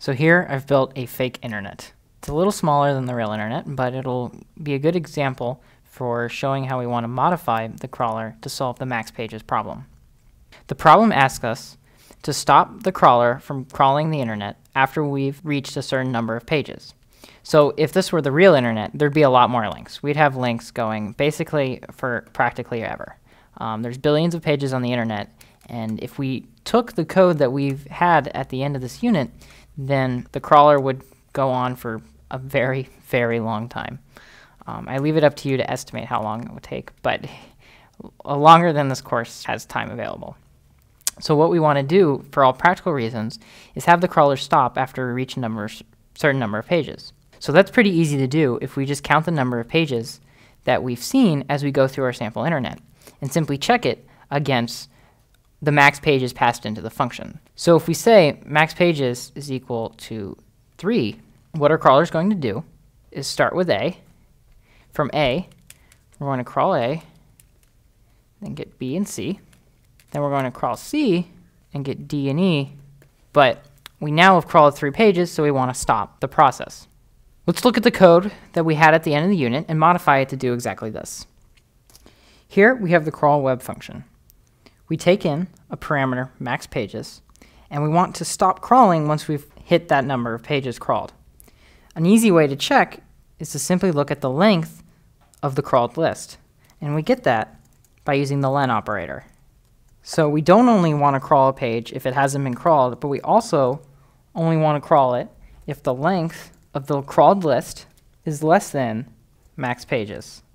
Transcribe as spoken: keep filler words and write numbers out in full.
So here I've built a fake internet. It's a little smaller than the real internet, but it'll be a good example for showing how we want to modify the crawler to solve the max pages problem. The problem asks us to stop the crawler from crawling the internet after we've reached a certain number of pages. So if this were the real internet, there'd be a lot more links. We'd have links going basically for practically ever. Um, there's billions of pages on the internet, and if we took the code that we've had at the end of this unit, then the crawler would go on for a very, very long time. Um, I leave it up to you to estimate how long it would take, but longer than this course has time available. So what we want to do, for all practical reasons, is have the crawler stop after we reach a number, certain number of pages. So that's pretty easy to do if we just count the number of pages that we've seen as we go through our sample internet, and simply check it against the max pages passed into the function. So if we say max pages is equal to three, what our crawler is going to do is start with A. From A, we're going to crawl A, then get B and C. Then we're going to crawl C and get D and E, but we now have crawled three pages, so we want to stop the process. Let's look at the code that we had at the end of the unit and modify it to do exactly this. Here we have the crawl web function. We take in a parameter max pages, and we want to stop crawling once we've hit that number of pages crawled. An easy way to check is to simply look at the length of the crawled list, and we get that by using the len operator. So we don't only want to crawl a page if it hasn't been crawled, but we also only want to crawl it if the length of the crawled list is less than max pages.